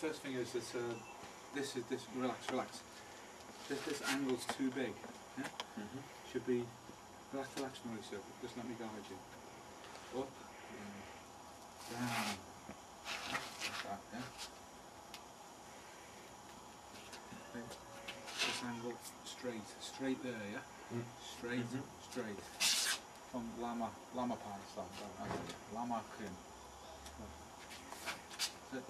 first thing is that this relax. This angle's too big. Yeah? Should be relax, Mauricio. Just let me guide you. Up, down. Like that, yeah? This angle straight there, yeah? Straight. From Lama Pan style. Lama Kun. That's it.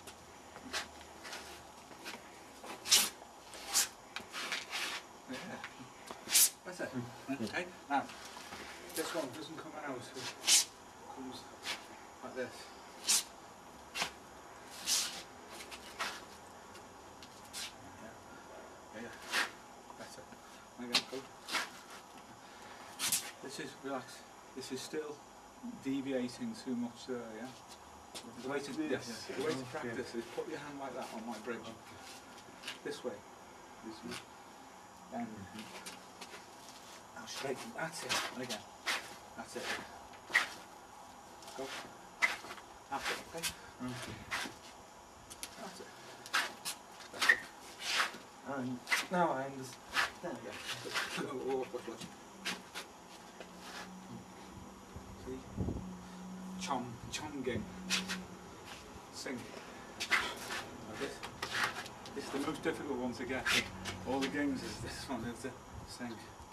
Yeah. That's it. Okay. Now, this one doesn't come out. It comes like this. Yeah. That's it. Again, go. This is relax. This is still deviating too much there. Yeah. The way to practice is put your hand like that on my bridge. This way. And now straighten. That's it. And again. That's it. Go. That's it. Okay. That's it. That's it. And now I understand. There we go. Watch. See? Chonging. Sing. Like this. This is the most difficult one to get. All the games is this one, is to sing.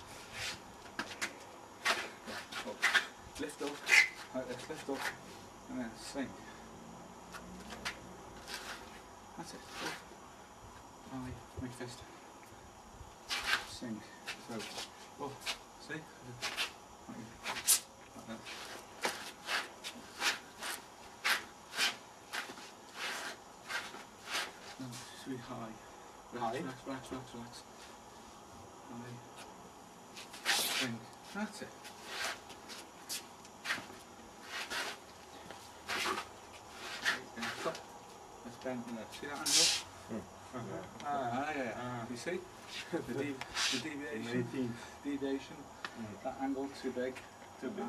Yeah. Up. Lift up, like this, lift up, and then sing. That's it. My fist. Sing. So, oh, see? Like that. No, it's really high. Relax. Sing. That's it. Stop. Let's bend in there. See that angle? Yeah. You see? The deviation. That angle too big. Okay.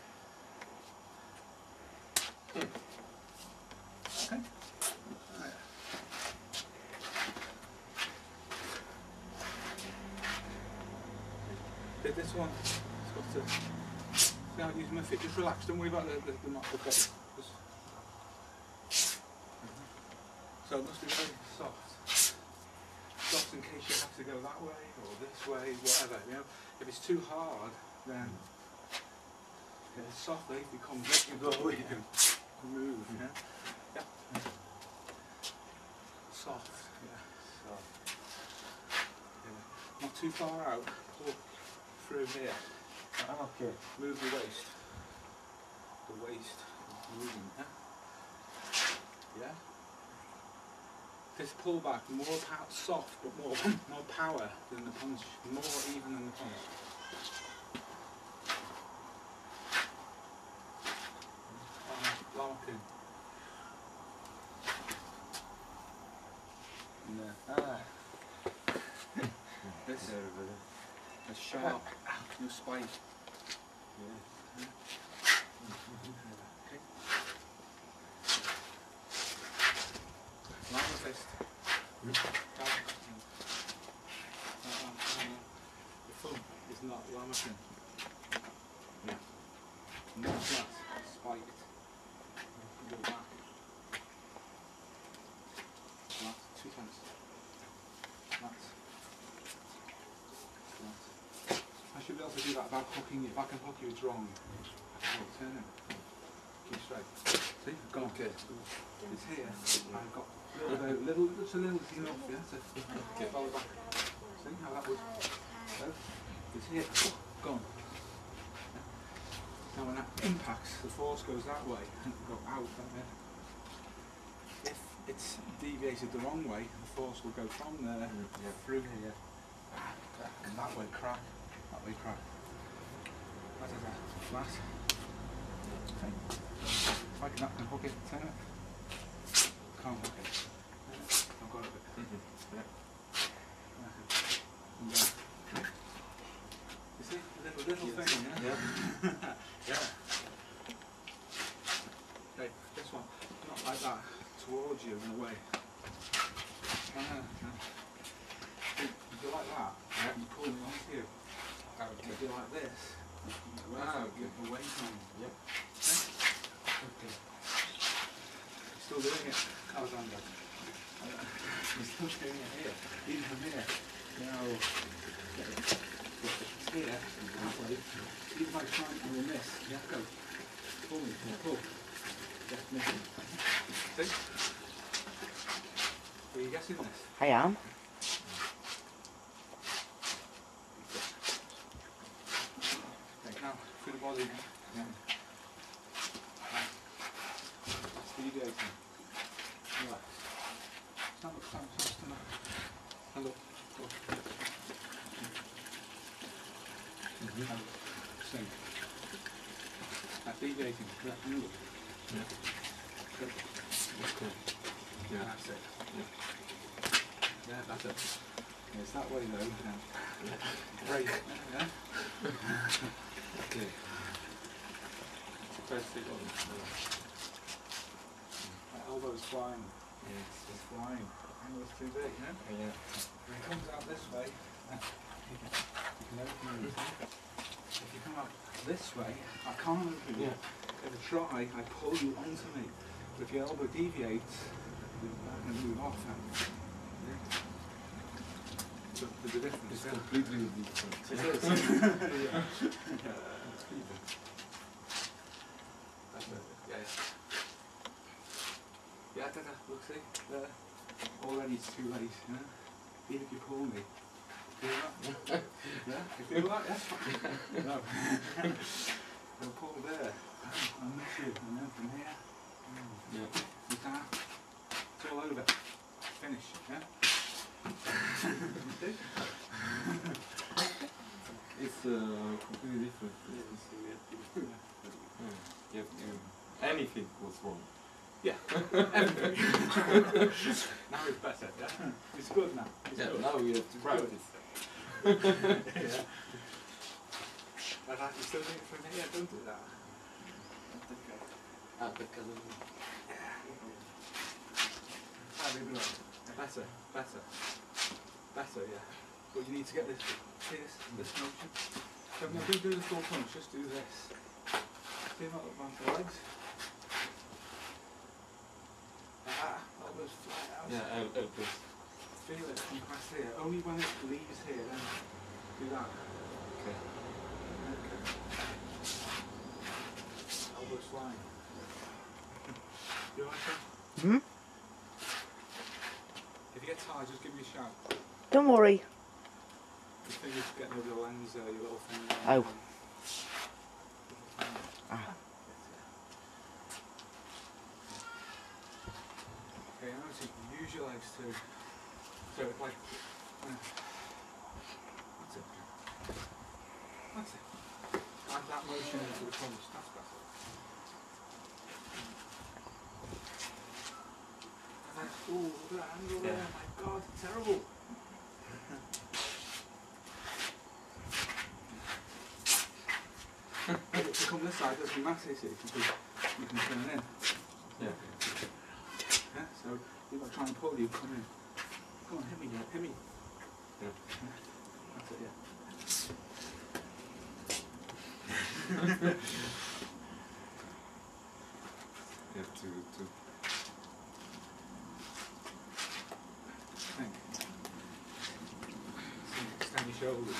This one, it's got to see how I use my feet. Just relax, don't worry about the body. So it must be very soft. Soft in case you have to go that way or this way, whatever. You know, if it's too hard, then it's soft. It becomes let you go. You can move. Yeah. Soft. Yeah. Soft. Yeah. Not too far out. Pull through here. Okay. Move the waist. The waist is moving. Yeah. This pullback, more soft but more power than the punch, more even than the punch. Larkin. This is sharp, no spike. Yeah. Okay. Lama fist. The thumb is not Lamakin. Yeah. Not flat, spiked. Go back. Flat, 2 times. Flat. Flat. I should be able to do that about hooking you. If I can hook you, it's wrong. Turn him. Keep straight. See? Go on. Good. It's here. I've got just a little enough, yeah, to get all back. See how that would? So, it's here. Go on. Now when that impacts, the force goes that way and go out that way. If it's deviated the wrong way, the force will go from there through here and that way crack. That way crack. That is a flat. Okay. If I can hook it, turn it. Can't hook it. I've got it. Yeah. You see? A little thing, yeah? Yeah. Okay, this one. Not like that. Towards you in a way. If you like that, you pull me onto you. Okay. If you like this, Okay. away from you. Yep. Okay. You're still doing it, Alexander. You're still doing it here. Even from here. Now, it's here, that way. Even if I try and will miss, yeah, go. Pull me, pull. Yeah, miss it. See? Are you guessing this? I am. Okay, now, through the body. Yeah. Deviating. Relax. Stand up, stand up, stand up. Stand up. Stand up. Sink. Deviating. Yeah. Hand up. Yeah. Good. Okay. Yeah. That's it. Yeah. Yeah, that's it. Yeah, it's that way though. Yeah. Right. Yeah. Okay. Press it on. My elbow's flying. Yeah. It's flying. Angle's too big, no? Yeah. If it comes out this way, you can open it. If you come out this way, I can't open it. Yeah. If I try, I pull you onto me. But if your elbow deviates, you're back and move off. So there's a difference. It's Yeah. completely different. It is. Yeah. That's it. Yeah. Yeah, look, see? There. Already it's too late, you know? Even if you pull me. Feel that? Yeah? You feel that? Yes? No. You'll pull there. I'll miss you. And then from here. Yeah. You can't. It's all over. Finish. Yeah? See? It's completely different. Yeah. Anything was wrong. Yeah. Everything. Now it's better, yeah? It's good now. It's Yeah, good. now we have to practice. Yeah. I'd like to still do it from here, don't do that. Okay. Because Better, better. Better, yeah. But you need to get this motion. So I'm going to do the full punch, just do this. Do not look round the legs. Elbows flat out. yeah, elbows. Feel it compress here. Only when it leaves here, then do that. Okay. Okay. Elbows flying. You alright, Sam? Hmm? If you get tired, just give me a shout. Don't worry. Your fingers getting over the lens there, your little finger. Oh. Ah. Okay, now so use your legs too. So like, that's it. That's it. Add that motion into the punch. That's better. Ooh, look at that angle there. My God, terrible. If you come this side, doesn't matter, see, because you can turn in. Yeah. Yeah, so if I try and pull you, come in. Come on, hit me, hit me. Yeah. That's it, yeah. You have to Think. Extend your shoulders.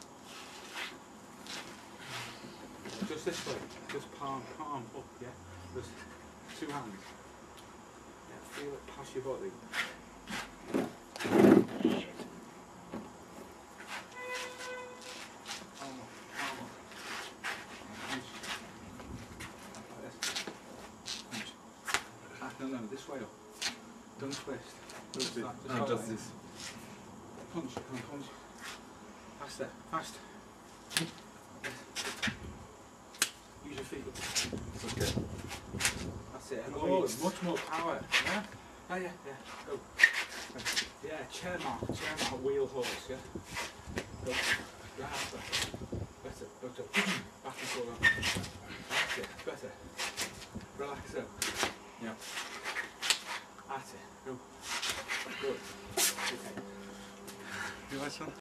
Just this way, just palm up, yeah? Just 2 hands. Yeah, feel it pass your body. Palm up, palm up. Punch. Like this. Punch. Ah, no, this way up. Don't twist. Just that, no, like just that. this. Punch, come on, punch. Faster, fast. Use your feet. It's okay. That's it. Oh, much more power. Yeah? Oh, yeah, yeah. Go. Yeah, chair mark, wheel horse, yeah? Go. Yeah, better. Go to back and forward. That's it. Better. Relax it. Yeah. That's it. Go. Good. Okay. You like some?